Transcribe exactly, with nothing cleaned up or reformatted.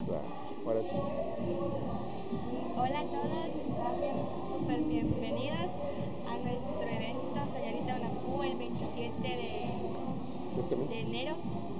Ahora sí. Hola a todos, están bien, súper bienvenidos a nuestro evento Sayarita Onapú el veintisiete de, ¿De este mes? de enero